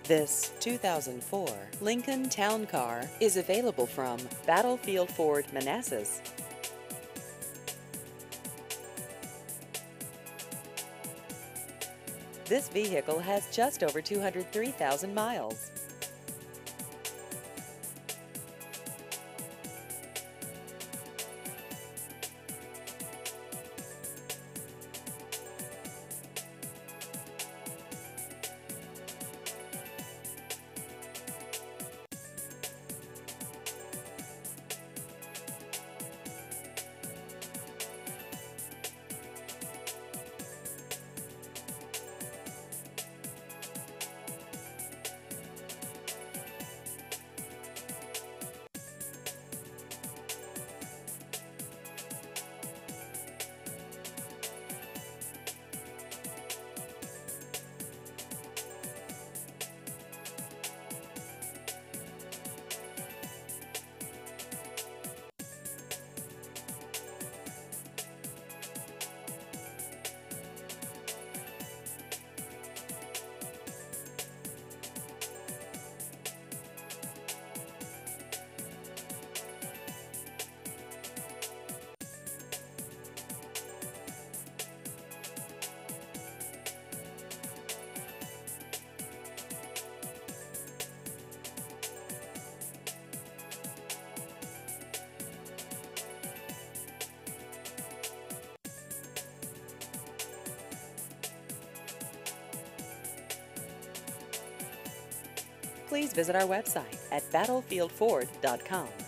This 2004 Lincoln Town Car is available from Battlefield Ford Manassas. This vehicle has just over 203,000 miles. Please visit our website at battlefieldford.com.